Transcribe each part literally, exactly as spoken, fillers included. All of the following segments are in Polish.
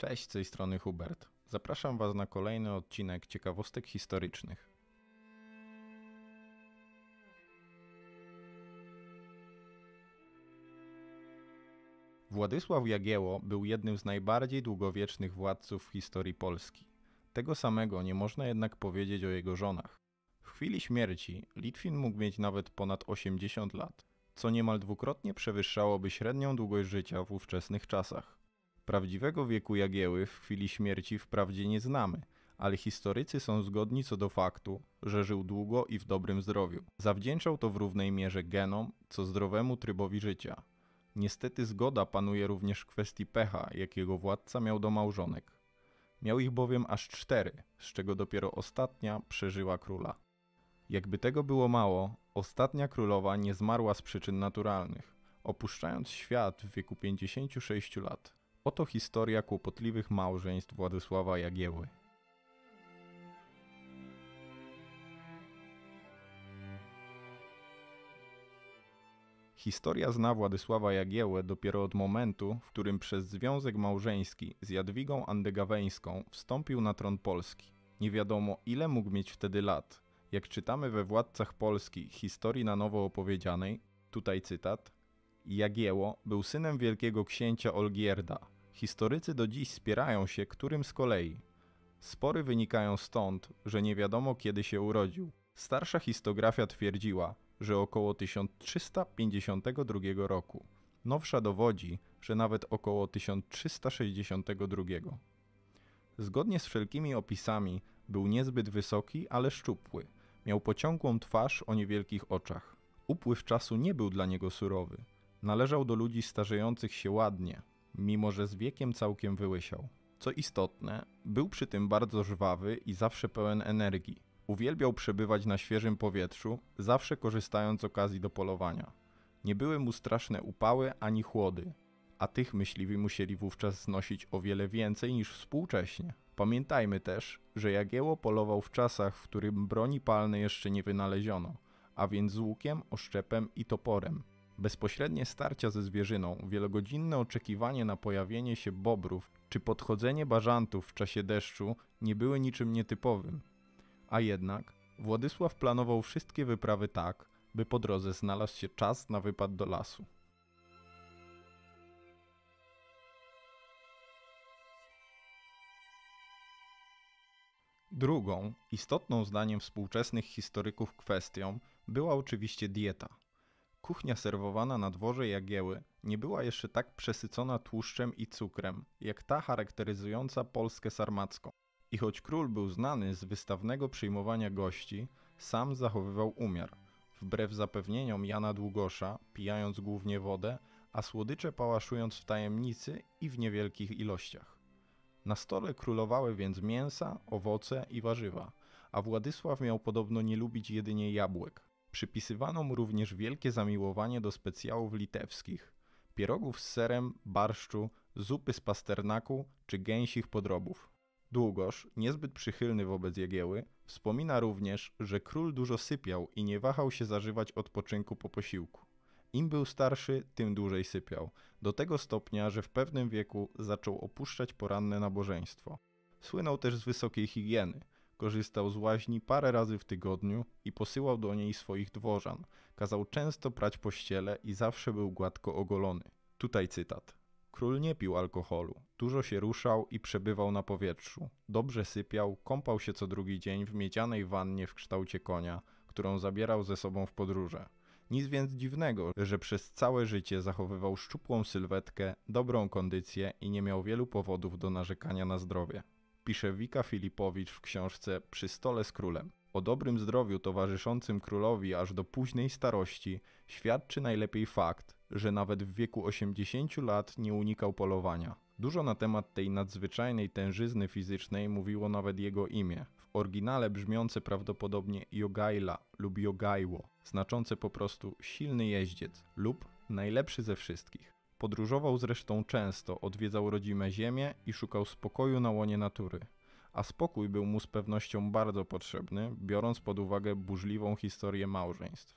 Cześć, z tej strony Hubert. Zapraszam Was na kolejny odcinek ciekawostek historycznych. Władysław Jagiełło był jednym z najbardziej długowiecznych władców w historii Polski. Tego samego nie można jednak powiedzieć o jego żonach. W chwili śmierci Litwin mógł mieć nawet ponad osiemdziesiąt lat, co niemal dwukrotnie przewyższałoby średnią długość życia w ówczesnych czasach. Prawdziwego wieku Jagiełły w chwili śmierci wprawdzie nie znamy, ale historycy są zgodni co do faktu, że żył długo i w dobrym zdrowiu. Zawdzięczał to w równej mierze genom, co zdrowemu trybowi życia. Niestety zgoda panuje również w kwestii pecha, jakiego władca miał do małżonek. Miał ich bowiem aż cztery, z czego dopiero ostatnia przeżyła króla. Jakby tego było mało, ostatnia królowa nie zmarła z przyczyn naturalnych, opuszczając świat w wieku pięćdziesięciu sześciu lat. Oto historia kłopotliwych małżeństw Władysława Jagiełły. Historia zna Władysława Jagiełłę dopiero od momentu, w którym przez związek małżeński z Jadwigą Andegaweńską wstąpił na tron Polski. Nie wiadomo, ile mógł mieć wtedy lat. Jak czytamy we Władcach Polski historii na nowo opowiedzianej, tutaj cytat: Jagiełło był synem wielkiego księcia Olgierda. Historycy do dziś spierają się, którym z kolei. Spory wynikają stąd, że nie wiadomo, kiedy się urodził. Starsza histografia twierdziła, że około tysiąc trzysta pięćdziesiątego drugiego roku. Nowsza dowodzi, że nawet około tysiąc trzysta sześćdziesiątego drugiego. Zgodnie z wszelkimi opisami był niezbyt wysoki, ale szczupły. Miał pociągłą twarz o niewielkich oczach. Upływ czasu nie był dla niego surowy. Należał do ludzi starzejących się ładnie, mimo że z wiekiem całkiem wyłysiał. Co istotne, był przy tym bardzo żwawy i zawsze pełen energii. Uwielbiał przebywać na świeżym powietrzu, zawsze korzystając z okazji do polowania. Nie były mu straszne upały ani chłody, a tych myśliwi musieli wówczas znosić o wiele więcej niż współcześnie. Pamiętajmy też, że Jagiełło polował w czasach, w którym broni palnej jeszcze nie wynaleziono, a więc z łukiem, oszczepem i toporem. Bezpośrednie starcia ze zwierzyną, wielogodzinne oczekiwanie na pojawienie się bobrów czy podchodzenie bażantów w czasie deszczu nie były niczym nietypowym. A jednak Władysław planował wszystkie wyprawy tak, by po drodze znalazł się czas na wypad do lasu. Drugą, istotną zdaniem współczesnych historyków kwestią była oczywiście dieta. Kuchnia serwowana na dworze Jagiełły nie była jeszcze tak przesycona tłuszczem i cukrem, jak ta charakteryzująca Polskę sarmacką. I choć król był znany z wystawnego przyjmowania gości, sam zachowywał umiar, wbrew zapewnieniom Jana Długosza, pijając głównie wodę, a słodycze pałaszując w tajemnicy i w niewielkich ilościach. Na stole królowały więc mięsa, owoce i warzywa, a Władysław miał podobno nie lubić jedynie jabłek. Przypisywano mu również wielkie zamiłowanie do specjałów litewskich, pierogów z serem, barszczu, zupy z pasternaku czy gęsich podrobów. Długosz, niezbyt przychylny wobec Jagiełły, wspomina również, że król dużo sypiał i nie wahał się zażywać odpoczynku po posiłku. Im był starszy, tym dłużej sypiał, do tego stopnia, że w pewnym wieku zaczął opuszczać poranne nabożeństwo. Słynął też z wysokiej higieny. Korzystał z łaźni parę razy w tygodniu i posyłał do niej swoich dworzan. Kazał często prać pościele i zawsze był gładko ogolony. Tutaj cytat. Król nie pił alkoholu, dużo się ruszał i przebywał na powietrzu. Dobrze sypiał, kąpał się co drugi dzień w miedzianej wannie w kształcie konia, którą zabierał ze sobą w podróże. Nic więc dziwnego, że przez całe życie zachowywał szczupłą sylwetkę, dobrą kondycję i nie miał wielu powodów do narzekania na zdrowie. Pisze Wika Filipowicz w książce Przy stole z królem. O dobrym zdrowiu towarzyszącym królowi aż do późnej starości świadczy najlepiej fakt, że nawet w wieku osiemdziesięciu lat nie unikał polowania. Dużo na temat tej nadzwyczajnej tężyzny fizycznej mówiło nawet jego imię, w oryginale brzmiące prawdopodobnie Jogaila lub Jogajło, znaczące po prostu silny jeździec lub najlepszy ze wszystkich. Podróżował zresztą często, odwiedzał rodzime ziemię i szukał spokoju na łonie natury. A spokój był mu z pewnością bardzo potrzebny, biorąc pod uwagę burzliwą historię małżeństw.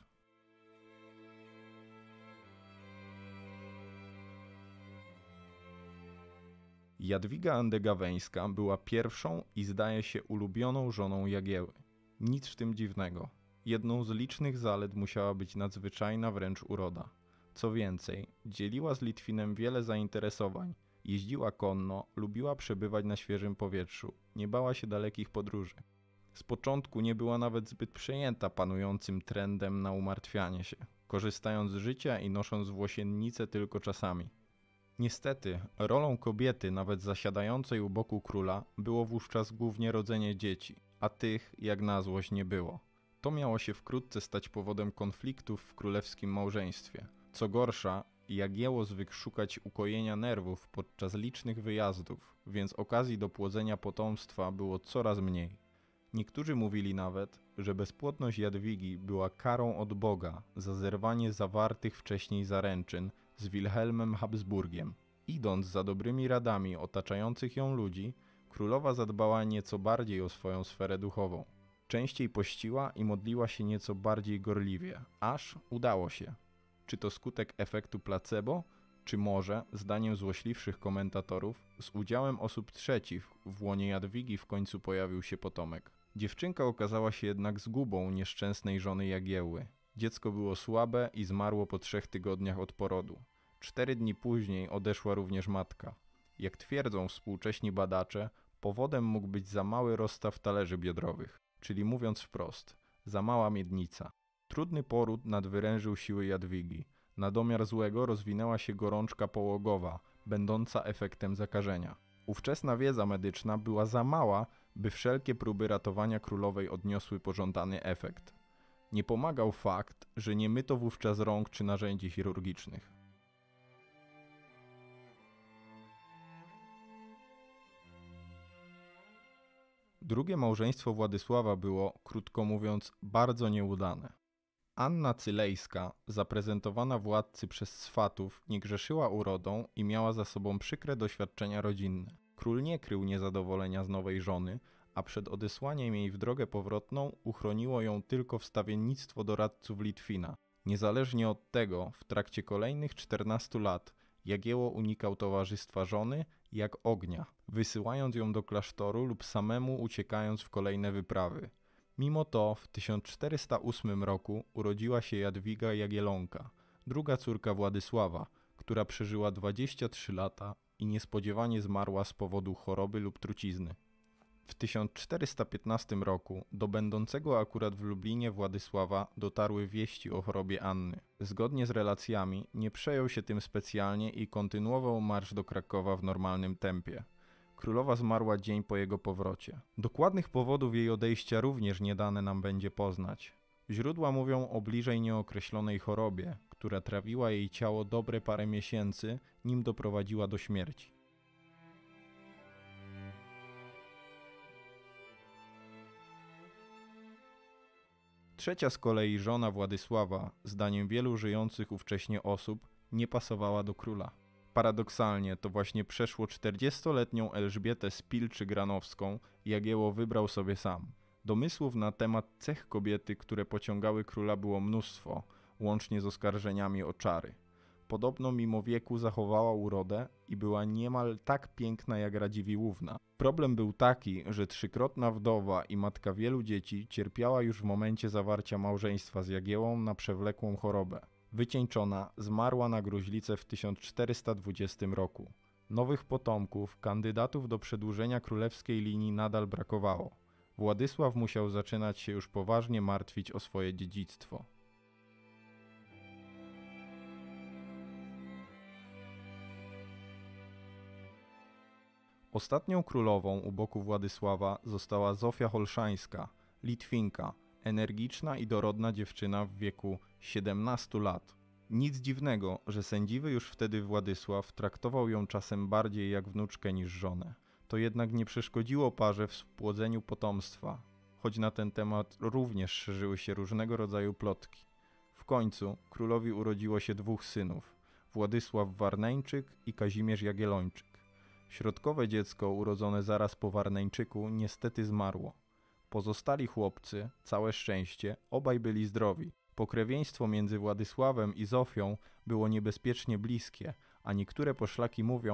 Jadwiga Andegaweńska była pierwszą i zdaje się ulubioną żoną Jagieły. Nic w tym dziwnego. Jedną z licznych zalet musiała być nadzwyczajna wręcz uroda. Co więcej, dzieliła z Litwinem wiele zainteresowań. Jeździła konno, lubiła przebywać na świeżym powietrzu, nie bała się dalekich podróży. Z początku nie była nawet zbyt przejęta panującym trendem na umartwianie się, korzystając z życia i nosząc włosiennicę tylko czasami. Niestety, rolą kobiety, nawet zasiadającej u boku króla, było wówczas głównie rodzenie dzieci, a tych, jak na złość, nie było. To miało się wkrótce stać powodem konfliktów w królewskim małżeństwie. Co gorsza, Jagiełło zwykł szukać ukojenia nerwów podczas licznych wyjazdów, więc okazji do płodzenia potomstwa było coraz mniej. Niektórzy mówili nawet, że bezpłodność Jadwigi była karą od Boga za zerwanie zawartych wcześniej zaręczyn z Wilhelmem Habsburgiem. Idąc za dobrymi radami otaczających ją ludzi, królowa zadbała nieco bardziej o swoją sferę duchową. Częściej pościła i modliła się nieco bardziej gorliwie, aż udało się. Czy to skutek efektu placebo, czy może, zdaniem złośliwszych komentatorów, z udziałem osób trzecich w łonie Jadwigi w końcu pojawił się potomek. Dziewczynka okazała się jednak zgubą nieszczęsnej żony Jagiełły. Dziecko było słabe i zmarło po trzech tygodniach od porodu. Cztery dni później odeszła również matka. Jak twierdzą współcześni badacze, powodem mógł być za mały rozstaw talerzy biodrowych, czyli mówiąc wprost, za mała miednica. Trudny poród nadwyrężył siły Jadwigi. Na domiar złego rozwinęła się gorączka połogowa, będąca efektem zakażenia. Ówczesna wiedza medyczna była za mała, by wszelkie próby ratowania królowej odniosły pożądany efekt. Nie pomagał fakt, że nie myto wówczas rąk czy narzędzi chirurgicznych. Drugie małżeństwo Władysława było, krótko mówiąc, bardzo nieudane. Anna Cylejska, zaprezentowana władcy przez swatów, nie grzeszyła urodą i miała za sobą przykre doświadczenia rodzinne. Król nie krył niezadowolenia z nowej żony, a przed odesłaniem jej w drogę powrotną uchroniło ją tylko wstawiennictwo doradców Litwina. Niezależnie od tego, w trakcie kolejnych czternastu lat Jagiełło unikał towarzystwa żony jak ognia, wysyłając ją do klasztoru lub samemu uciekając w kolejne wyprawy. Mimo to w tysiąc czterysta ósmym roku urodziła się Jadwiga Jagiellonka, druga córka Władysława, która przeżyła dwadzieścia trzy lata i niespodziewanie zmarła z powodu choroby lub trucizny. W tysiąc czterysta piętnastym roku do będącego akurat w Lublinie Władysława dotarły wieści o chorobie Anny. Zgodnie z relacjami nie przejął się tym specjalnie i kontynuował marsz do Krakowa w normalnym tempie. Królowa zmarła dzień po jego powrocie. Dokładnych powodów jej odejścia również nie dane nam będzie poznać. Źródła mówią o bliżej nieokreślonej chorobie, która trawiła jej ciało dobre parę miesięcy, nim doprowadziła do śmierci. Trzecia z kolei żona Władysława, zdaniem wielu żyjących ówcześnie osób, nie pasowała do króla. Paradoksalnie to właśnie przeszło czterdziestoletnią Elżbietę Spilczy-Granowską Jagiełło wybrał sobie sam. Domysłów na temat cech kobiety, które pociągały króla, było mnóstwo, łącznie z oskarżeniami o czary. Podobno mimo wieku zachowała urodę i była niemal tak piękna jak Radziwiłłówna. Problem był taki, że trzykrotna wdowa i matka wielu dzieci cierpiała już w momencie zawarcia małżeństwa z Jagiełłą na przewlekłą chorobę. Wycieńczona, zmarła na gruźlicę w tysiąc czterysta dwudziestym roku. Nowych potomków, kandydatów do przedłużenia królewskiej linii nadal brakowało. Władysław musiał zaczynać się już poważnie martwić o swoje dziedzictwo. Ostatnią królową u boku Władysława została Zofia Olszańska, Litwinka, energiczna i dorodna dziewczyna w wieku siedemnastu lat. Nic dziwnego, że sędziwy już wtedy Władysław traktował ją czasem bardziej jak wnuczkę niż żonę. To jednak nie przeszkodziło parze w spłodzeniu potomstwa, choć na ten temat również szerzyły się różnego rodzaju plotki. W końcu królowi urodziło się dwóch synów, Władysław Warneńczyk i Kazimierz Jagiellończyk. Środkowe dziecko urodzone zaraz po Warneńczyku niestety zmarło. Pozostali chłopcy, całe szczęście, obaj byli zdrowi. Pokrewieństwo między Władysławem i Zofią było niebezpiecznie bliskie, a niektóre poszlaki mówią,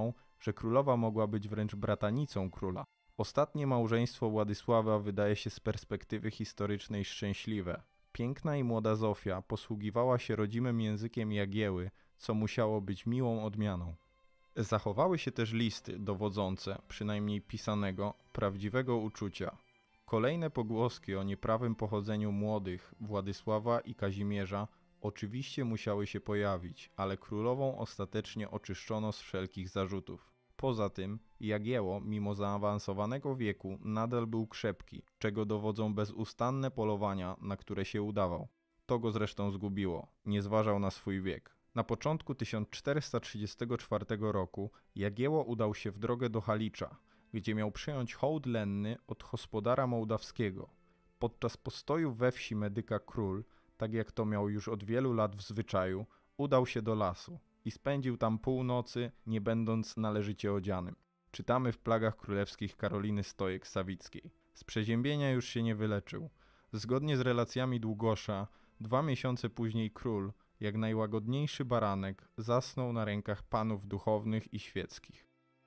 że królowa mogła być wręcz bratanicą króla. Ostatnie małżeństwo Władysława wydaje się z perspektywy historycznej szczęśliwe. Piękna i młoda Zofia posługiwała się rodzimym językiem Jagieły, co musiało być miłą odmianą. Zachowały się też listy dowodzące, przynajmniej pisanego, prawdziwego uczucia. Kolejne pogłoski o nieprawym pochodzeniu młodych Władysława i Kazimierza oczywiście musiały się pojawić, ale królową ostatecznie oczyszczono z wszelkich zarzutów. Poza tym Jagiełło, mimo zaawansowanego wieku, nadal był krzepki, czego dowodzą bezustanne polowania, na które się udawał. To go zresztą zgubiło, nie zważał na swój wiek. Na początku tysiąc czterysta trzydziestego czwartego roku Jagiełło udał się w drogę do Halicza, gdzie miał przyjąć hołd lenny od gospodara mołdawskiego. Podczas postoju we wsi Medyka król, tak jak to miał już od wielu lat w zwyczaju, udał się do lasu i spędził tam północy, nie będąc należycie odzianym. Czytamy w Plagach Królewskich Karoliny Stojek-Sawickiej. Z przeziębienia już się nie wyleczył. Zgodnie z relacjami Długosza, dwa miesiące później król, jak najłagodniejszy baranek, zasnął na rękach panów duchownych i świeckich.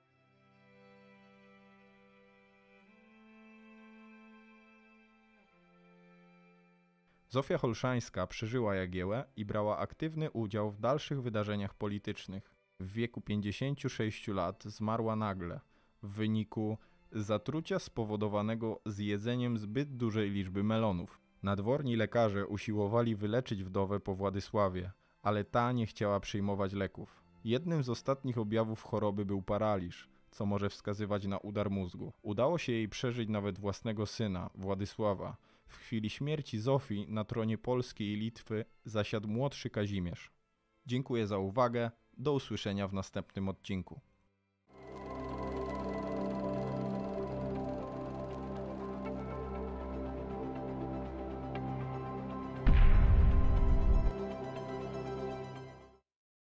Zofia Olszańska przeżyła Jagiełłę i brała aktywny udział w dalszych wydarzeniach politycznych. W wieku pięćdziesięciu sześciu lat zmarła nagle w wyniku zatrucia spowodowanego zjedzeniem zbyt dużej liczby melonów. Nadworni lekarze usiłowali wyleczyć wdowę po Władysławie, ale ta nie chciała przyjmować leków. Jednym z ostatnich objawów choroby był paraliż, co może wskazywać na udar mózgu. Udało się jej przeżyć nawet własnego syna, Władysława. W chwili śmierci Zofii na tronie Polski i Litwy zasiadł młodszy Kazimierz. Dziękuję za uwagę, do usłyszenia w następnym odcinku.